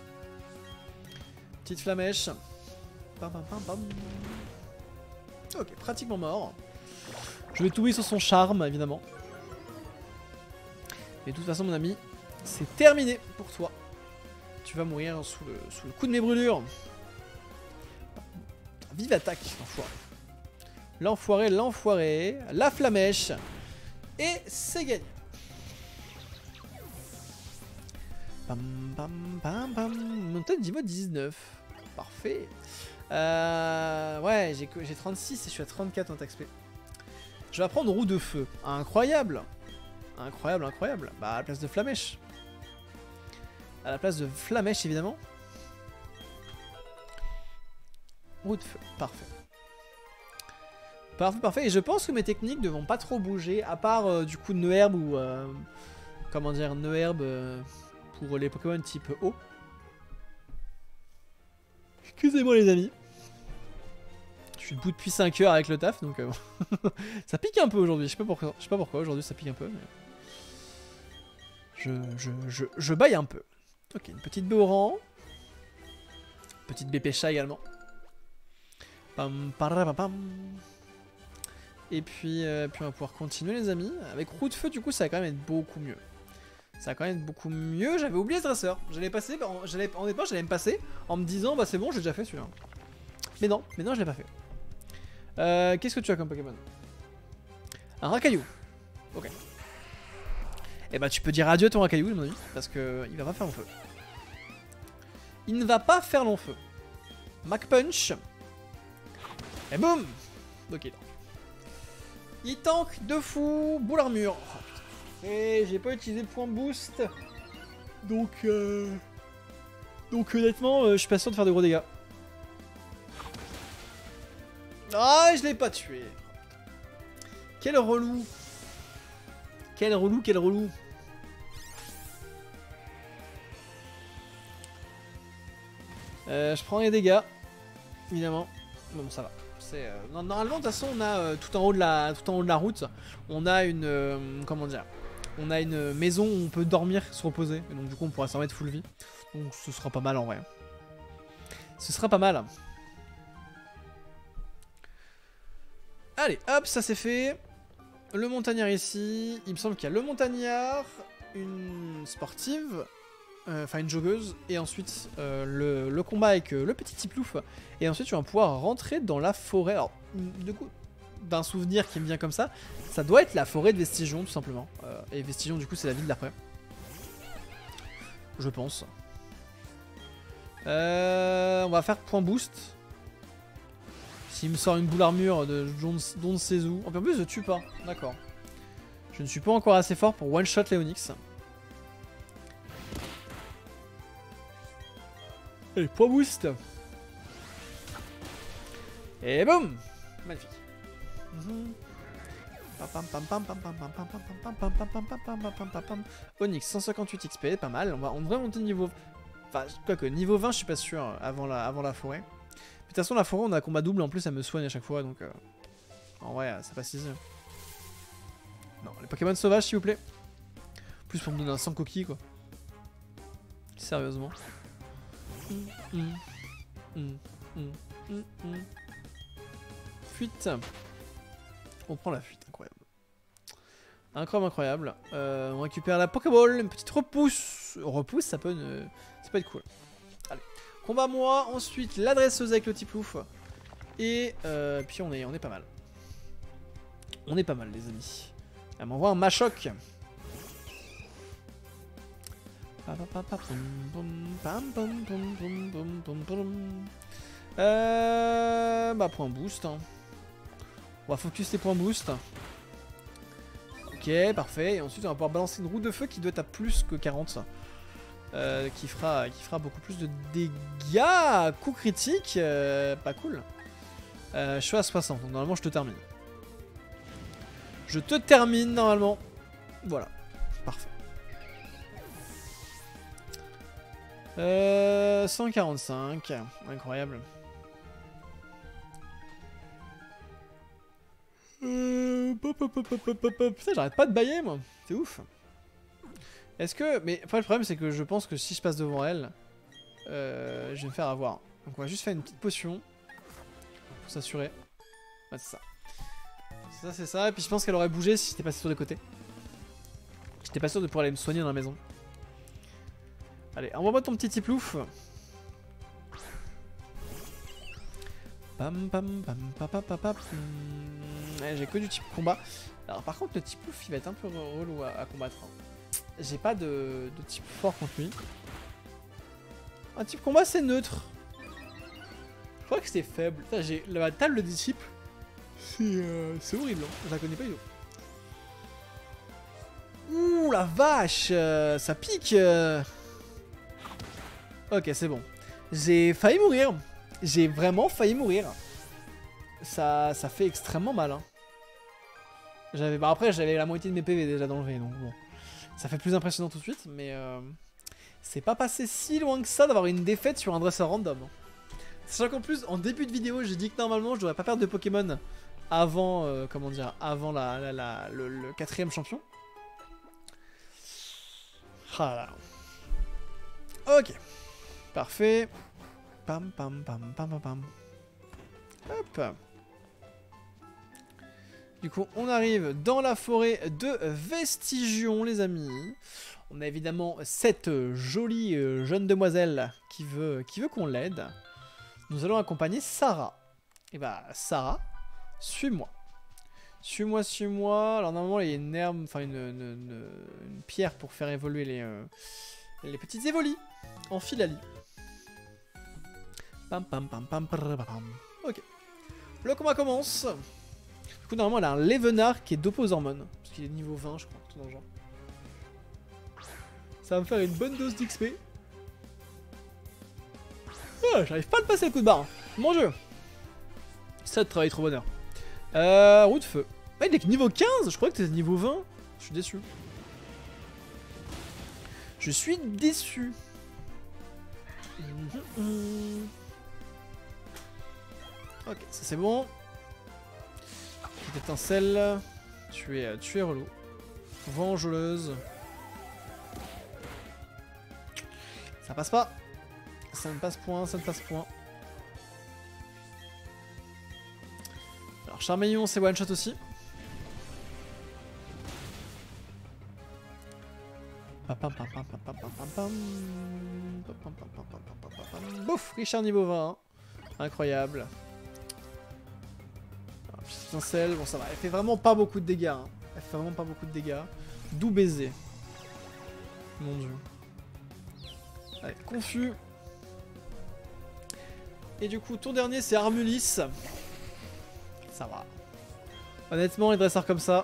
Petite flamèche. Pam, pam, pam, pam. Ok, pratiquement mort. Je vais touiller sur son charme évidemment. Mais de toute façon mon ami, c'est terminé pour toi. Tu vas mourir sous le coup de mes brûlures. Vive attaque, l'enfoiré. L'enfoiré, la flamèche. Et c'est gagné. Bam bam bam bam. Montagne niveau 19. Parfait. Ouais, j'ai 36 et je suis à 34 en attaque spé. Je vais prendre roue de feu. Incroyable. Incroyable, incroyable. Bah à la place de flamèche. À la place de flamèche évidemment. Roue de feu, parfait. Parfait, parfait. Et je pense que mes techniques ne vont pas trop bouger, à part du coup Neuherbe ou... comment dire, Neuherbe pour les Pokémon type eau. Excusez-moi les amis. Je suis debout depuis 5 heures avec le taf, donc... ça pique un peu aujourd'hui, je sais pas pourquoi aujourd'hui ça pique un peu. Mais... Je baille un peu. Ok, une petite Béoran. Petite Bépécha également. Pam, pam, pam. Et puis on va pouvoir continuer les amis. Avec roue de feu du coup ça va quand même être beaucoup mieux. Ça va quand même être beaucoup mieux. J'avais oublié ce dresseur. J'allais passer, en départ j'allais me passer en me disant bah c'est bon j'ai déjà fait celui-là. Mais non je l'ai pas fait. Qu'est-ce que tu as comme Pokémon? Un Racaillou. Ok. Et bah tu peux dire adieu à ton Racaillou mon ami. Parce que il va pas faire long feu. Il ne va pas faire long feu. Mac Punch. Et boum. Ok. Il tank de fou. Boule armure. Oh, et j'ai pas utilisé le point boost. Donc honnêtement, je suis pas sûr de faire de gros dégâts. Ah, je l'ai pas tué. Quel relou. Quel relou, quel relou. Je prends les dégâts. Évidemment. Bon, ça va. Normalement, de toute façon, on a tout en haut de la route, on a une comment dire, on a une maison où on peut dormir, se reposer, et donc du coup, on pourra s'en mettre full vie. Donc, ce sera pas mal en vrai. Ce sera pas mal. Allez, hop, ça c'est fait. Le montagnard ici. Il me semble qu'il y a le montagnard, une sportive. Enfin une joggeuse, et ensuite le combat avec le petit Tiplouf, et ensuite tu vas pouvoir rentrer dans la forêt. Alors, du coup, d'un souvenir qui me vient comme ça doit être la forêt de Vestigion tout simplement. Et Vestigion du coup c'est la ville d'après. Je pense. On va faire point boost. S'il me sort une boule armure de Don Sezu. En plus je tue pas, d'accord. Je ne suis pas encore assez fort pour one shot les Onyx. Allez, point boost. Et boum. Magnifique. Onyx 158 XP, pas mal. On devrait monter niveau... Enfin, quoique, niveau 20 je suis pas sûr avant la forêt. Mais de toute façon la forêt on a combat double en plus, elle me soigne à chaque fois donc... En vrai ça passe easy. Non, les Pokémon sauvages s'il vous plaît. Plus pour me donner un 100 coquilles quoi. Sérieusement. Fuite. On prend la fuite, incroyable. Incroyable. On récupère la Pokéball, une petite repousse. Repousse, ça peut être cool. Allez. Combat moi, ensuite l'adresseuse avec le Tiplouf. Et puis on est pas mal. On est pas mal les amis. Elle m'envoie un Machoc. Bah point boost. Hein. On va focus les points boost. Ok, parfait. Et ensuite on va pouvoir balancer une roue de feu qui doit être à plus que 40. Qui fera beaucoup plus de dégâts. Coup critique. Pas cool. Je suis à 60, donc normalement je te termine. Je te termine normalement. Voilà. Parfait. 145. Incroyable. Putain, j'arrête pas de bailler moi. C'est ouf. Est-ce que... Mais après le problème c'est que je pense que si je passe devant elle, je vais me faire avoir. Donc on va juste faire une petite potion. Pour s'assurer. Ouais, c'est ça. C'est ça. Et puis je pense qu'elle aurait bougé si j'étais passé sur les côtés. J'étais pas sûr de pouvoir aller me soigner dans la maison. Allez, envoie-moi ton petit Tiplouf. J'ai que du type combat. Alors par contre le Tiplouf il va être un peu relou à combattre. J'ai pas de type fort contre lui. Un type combat c'est neutre. Je crois que c'est faible. J'ai la table des types. C'est horrible. Hein. Je la connais pas du tout. Ouh la vache, ça pique. Ok c'est bon. J'ai failli mourir. J'ai vraiment failli mourir. Ça fait extrêmement mal. Hein. Bah après j'avais la moitié de mes PV déjà d'enlever donc bon. Ça fait plus impressionnant tout de suite mais c'est pas passé si loin que ça d'avoir une défaite sur un dresseur random. Sachant qu'en plus en début de vidéo j'ai dit que normalement je devrais pas perdre de Pokémon avant comment dire avant le 4ème champion. Ah là. Ok. Parfait. Pam pam pam pam pam pam. Hop. Du coup, on arrive dans la forêt de Vestigion, les amis. On a évidemment cette jolie jeune demoiselle qui veut qu'on l'aide. Nous allons accompagner Sarah. Et bah, Sarah, suis-moi. Suis-moi. Alors normalement, il y a une herbe, enfin une pierre pour faire évoluer les petites évolis en Philalie. Pam pam pam pam pam pam. Ok. Le combat commence. Du coup, normalement, elle a un Levenard qui est dopé aux hormones. Parce qu'il est niveau 20, je crois, tout dans le genre. Ça va me faire une bonne dose d'XP. Ah, j'arrive pas à le passer le coup de barre. Mon dieu. Ça te travaille trop bonheur. Roue de feu. Ah, il est niveau 15. Je croyais que t'étais niveau 20. Je suis déçu. Je suis déçu. Ok, ça c'est bon. Petite étincelle. Tu es relou. Vengeuse. Ça passe pas. Ça ne passe point, ça ne passe point. Alors Charmeleon c'est one shot aussi. Bouf, Richard niveau 20. Incroyable. Petite étincelle, bon ça va. Elle fait vraiment pas beaucoup de dégâts. Hein. Elle fait vraiment pas beaucoup de dégâts. Doux baiser. Mon dieu. Allez, confus. Et du coup, tour dernier, c'est Armulis. Ça va. Honnêtement, les dresseurs comme ça,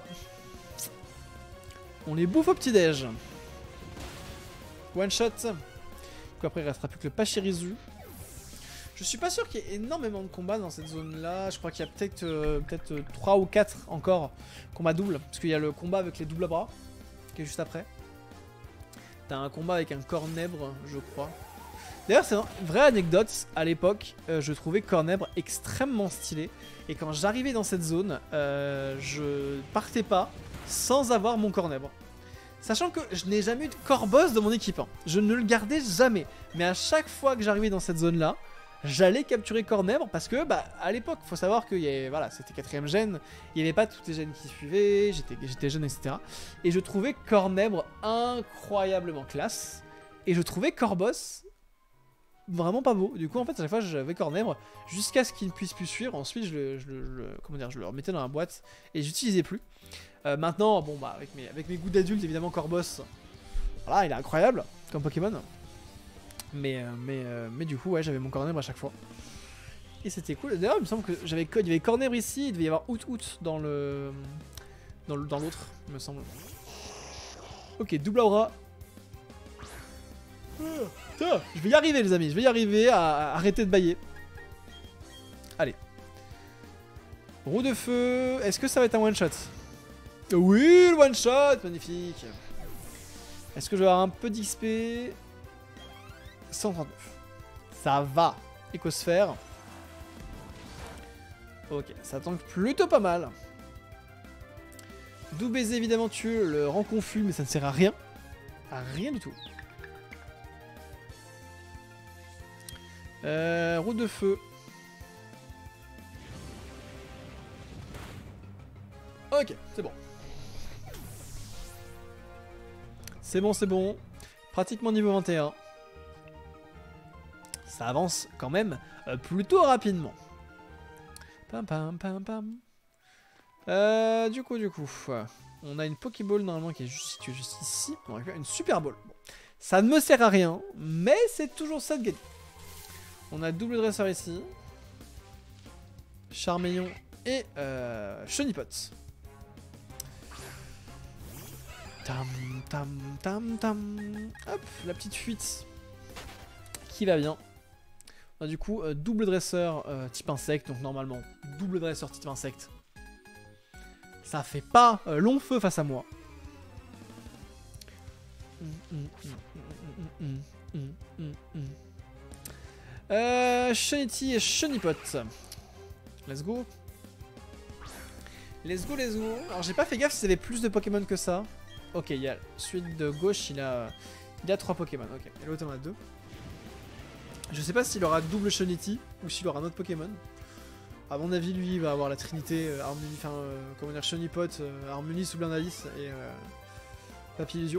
on les bouffe au petit-déj. One shot. Du coup, après, il restera plus que le Pachirisu. Je suis pas sûr qu'il y ait énormément de combats dans cette zone-là. Je crois qu'il y a peut-être 3 ou 4 encore combats doubles. Parce qu'il y a le combat avec les doubles bras, qui est juste après. T'as un combat avec un Cornèbre, je crois. D'ailleurs, c'est une vraie anecdote. À l'époque, je trouvais Cornèbre extrêmement stylé. Et quand j'arrivais dans cette zone, je partais pas sans avoir mon Cornèbre. Sachant que je n'ai jamais eu de Corboss dans mon équipe. Hein. Je ne le gardais jamais. Mais à chaque fois que j'arrivais dans cette zone-là, j'allais capturer Cornèbre parce que, bah, à l'époque, faut savoir que voilà, c'était 4ème gène, il n'y avait pas toutes les gènes qui suivaient, j'étais jeune, etc. Et je trouvais Cornèbre incroyablement classe. Et je trouvais Corboss vraiment pas beau. Du coup, en fait, à chaque fois, j'avais Cornèbre jusqu'à ce qu'il ne puisse plus suivre. Ensuite, je le remettais dans la boîte et j'utilisais plus. Maintenant, bon, bah, avec mes goûts d'adulte, évidemment, Corboss, voilà, il est incroyable comme Pokémon. Mais du coup, ouais, j'avais mon Cornèbre à chaque fois. Et c'était cool. D'ailleurs, il me semble que il y avait Cornèbre ici, il devait y avoir Out dans l'autre, il me semble. Ok, double aura. Putain, je vais y arriver, les amis. Je vais y arriver à arrêter de bailler. Allez. Roue de feu. Est-ce que ça va être un one-shot? Oui, le one-shot. Magnifique. Est-ce que je vais avoir un peu d'XP? 139. Ça va. Écosphère. Ok, ça tank plutôt pas mal. Doux baiser, évidemment, tu le rends confus, mais ça ne sert à rien. À rien du tout. Roue de feu. Ok, c'est bon. C'est bon, c'est bon. Pratiquement niveau 21. Ça avance quand même plutôt rapidement. Pam pam pam pam. Du coup, on a une Pokéball normalement qui est située juste ici. On récupère une Super Ball. Bon. Ça ne me sert à rien, mais c'est toujours ça de gagner. On a double dresseur ici. Charmeleon et Chenipote. Tam tam tam tam. Hop, la petite fuite qui va bien. On a du coup double dresseur type insecte, donc normalement double dresseur type insecte. Ça fait pas long feu face à moi. Shenity et Chenipote. Let's go. Let's go, let's go. Alors j'ai pas fait gaffe s'il y avait plus de Pokémon que ça. Ok, il y a celui de gauche, il a 3 Pokémon. Ok, et l'autre en a 2. Je sais pas s'il aura double Shenity ou s'il aura un autre Pokémon. À mon avis, lui, il va avoir la trinité comment dire, Chenipote, Armunis ou Blindalis et Papillusio.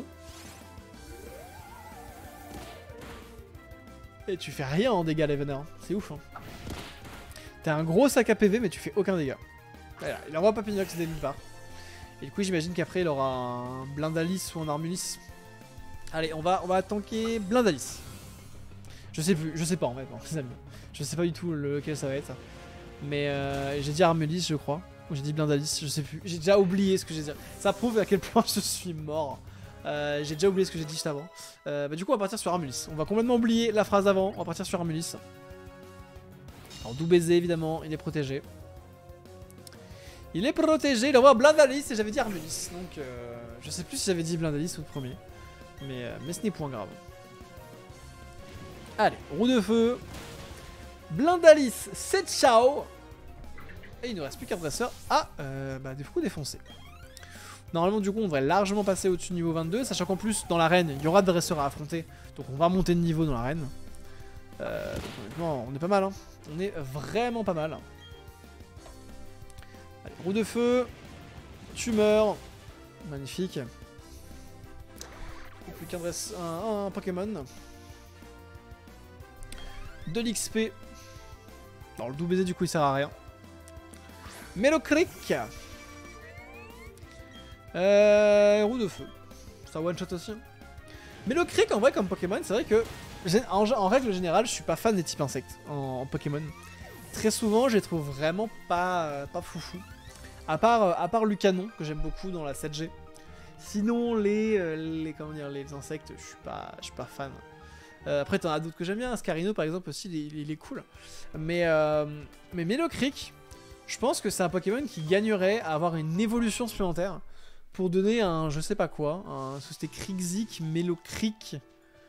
Et tu fais rien en dégâts, Levener. C'est ouf, hein. T'as un gros sac à PV, mais tu fais aucun dégât. Voilà, il envoie Papillox dès nulle part. Et du coup, j'imagine qu'après, il aura un Blindalis ou un Armunis. Allez, on va tanker Blindalis. Je sais plus, je sais pas en fait, bon, les amis. Je sais pas du tout lequel ça va être. Mais j'ai dit Armulis, je crois. Ou j'ai dit Blindalis, je sais plus. J'ai déjà oublié ce que j'ai dit. Ça prouve à quel point je suis mort. J'ai déjà oublié ce que j'ai dit juste avant. Du coup, on va partir sur Armulis. On va complètement oublier la phrase avant. On va partir sur Armulis. Alors, doux baiser, évidemment, il est protégé. Il est protégé, il envoie Blindalis et j'avais dit Armulis. Donc, je sais plus si j'avais dit Blindalis ou le premier. Mais ce n'est point grave. Allez, roue de feu. Blindalis, c'est ciao. Et il ne reste plus qu'un dresseur à du coup défoncer. Normalement, du coup, on devrait largement passer au-dessus du niveau 22, sachant qu'en plus, dans l'arène, il y aura de dresseurs à affronter. Donc on va monter de niveau dans l'arène. Donc honnêtement, on est pas mal. Hein. On est vraiment pas mal. Allez, roue de feu. Tu meurs. Magnifique. Plus qu'un un Pokémon. De l'XP. Alors le doux baiser, du coup, il sert à rien. Melocrick. Roue de feu. Ça one shot aussi. Melocrick en vrai comme Pokémon, c'est vrai que en règle générale, je suis pas fan des types insectes en Pokémon. Très souvent, je les trouve vraiment pas foufou. À part Lucanon que j'aime beaucoup dans la 7G. Sinon comment dire, les insectes, je suis pas fan. Après t'en as d'autres que j'aime bien, Scarino par exemple aussi, il est cool. Mais Melocrick, je pense que c'est un Pokémon qui gagnerait à avoir une évolution supplémentaire pour donner un je sais pas quoi, c'était Crixik, Melocrick,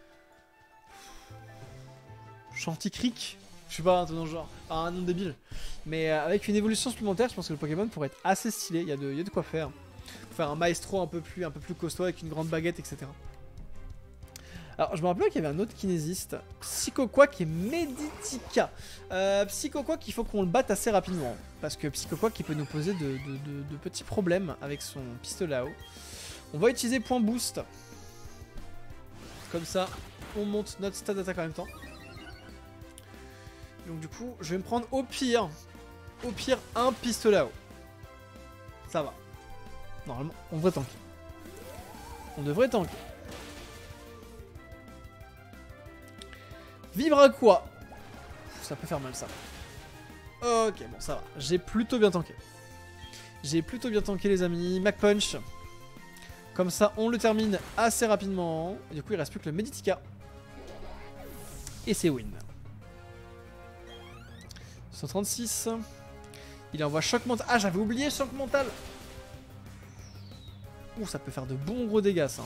Chanticrick, je sais pas, un truc dans le genre, un nom débile. Mais avec une évolution supplémentaire, je pense que le Pokémon pourrait être assez stylé, il y a de quoi faire. Faire un maestro un peu plus costaud avec une grande baguette, etc. Alors, je me rappelle qu'il y avait un autre kinésiste, Psychoquack et Meditica. Psychoquack, il faut qu'on le batte assez rapidement, parce que Psychoquack, il peut nous poser de petits problèmes avec son pistolet à eau. On va utiliser point boost. Comme ça, on monte notre stat d'attaque en même temps. Donc du coup, je vais me prendre au pire un pistolet à eau. Ça va. Normalement, on devrait tanker. On devrait tanker. Vibra quoi? Ça peut faire mal ça. Ok, bon ça va. J'ai plutôt bien tanké. Les amis. Mac Punch. Comme ça, on le termine assez rapidement. Et du coup, il reste plus que le Meditica. Et c'est win. 136. Il envoie choc mental. Ah, j'avais oublié choc mental. Ouh, ça peut faire de bons gros dégâts, ça.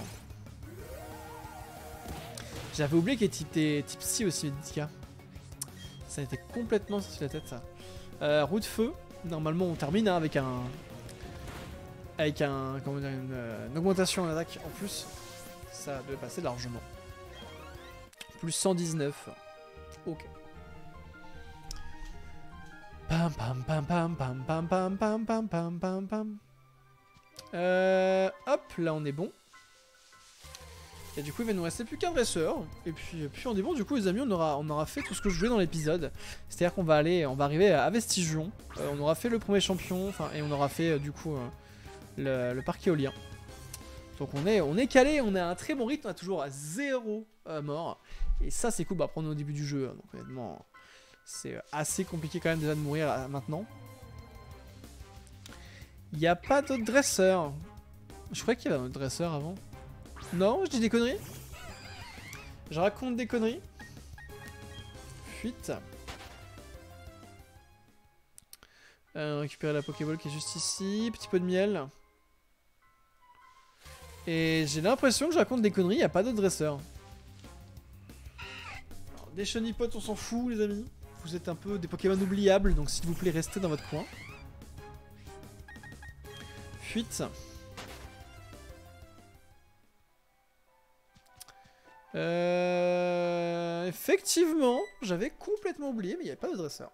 J'avais oublié qu'il était type psy aussi, Meditica. Ça a été complètement sorti de la tête, ça. Roue de feu. Normalement, on termine hein, avec un... comment dire, une augmentation en attaque en plus. Ça devait passer largement. Plus 119. Ok. Pam pam pam pam pam pam pam pam pam pam pam pam. Hop, là on est bon. Et du coup il va nous rester plus qu'un dresseur. Et puis on est bon, du coup les amis, on aura fait tout ce que je voulais dans l'épisode. C'est-à-dire qu'on va arriver à Vestigion. On aura fait le premier champion, et on aura fait du coup le parc éolien. Donc on est calé, on est à un très bon rythme, on a toujours 0 mort. Et ça c'est cool, après on est au début du jeu, donc honnêtement c'est assez compliqué quand même déjà de mourir maintenant. Il n'y a pas d'autre dresseur. Je croyais qu'il y avait un autre dresseur avant. Non, je dis des conneries. Je raconte des conneries. Fuite. Récupérer la Pokéball qui est juste ici. Petit peu de miel. Et j'ai l'impression que je raconte des conneries, il n'y a pas d'autre dresseur. Alors, des chenipotes, on s'en fout les amis. Vous êtes un peu des Pokémon oubliables, donc s'il vous plaît, restez dans votre coin. Fuite. Effectivement, j'avais complètement oublié, mais il n'y avait pas de dresseur.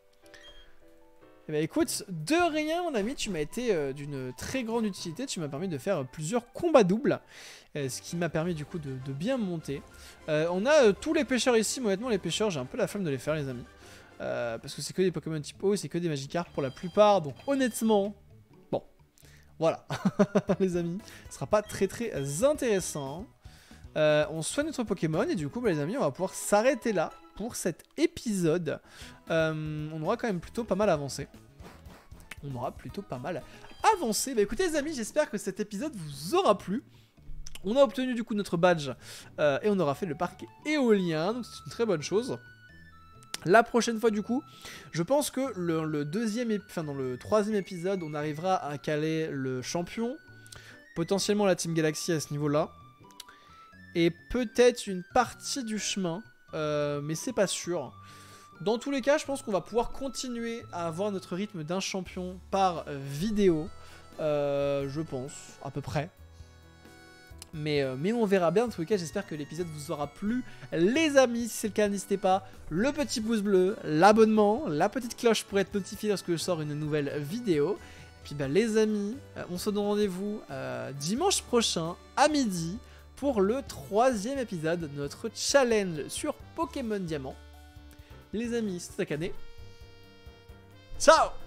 Eh bien écoute, de rien mon ami, tu m'as été d'une très grande utilité, tu m'as permis de faire plusieurs combats doubles, ce qui m'a permis du coup de bien monter. On a tous les pêcheurs ici, mais honnêtement les pêcheurs j'ai un peu la flemme de les faire les amis. Parce que c'est que des Pokémon type eau, c'est que des Magikarp pour la plupart, donc honnêtement, bon, voilà les amis, ce sera pas très intéressant. On soigne notre Pokémon et du coup bah, les amis on va pouvoir s'arrêter là pour cet épisode. On aura quand même plutôt pas mal avancé. Bah écoutez les amis, j'espère que cet épisode vous aura plu. On a obtenu du coup notre badge et on aura fait le parc éolien, donc c'est une très bonne chose. La prochaine fois du coup, je pense que dans le troisième épisode, on arrivera à caler le champion, potentiellement la Team Galaxy à ce niveau-là. Et peut-être une partie du chemin, mais c'est pas sûr. Dans tous les cas, je pense qu'on va pouvoir continuer à avoir notre rythme d'un champion par vidéo. Je pense, à peu près. Mais on verra bien. Dans tous les cas, j'espère que l'épisode vous aura plu. Les amis, si c'est le cas, n'hésitez pas. Le petit pouce bleu, l'abonnement, la petite cloche pour être notifié lorsque je sors une nouvelle vidéo. Et puis bah, les amis, on se donne rendez-vous dimanche prochain à midi. Pour le 3e épisode de notre challenge sur Pokémon Diamant. Les amis, c'était Akane. Ciao!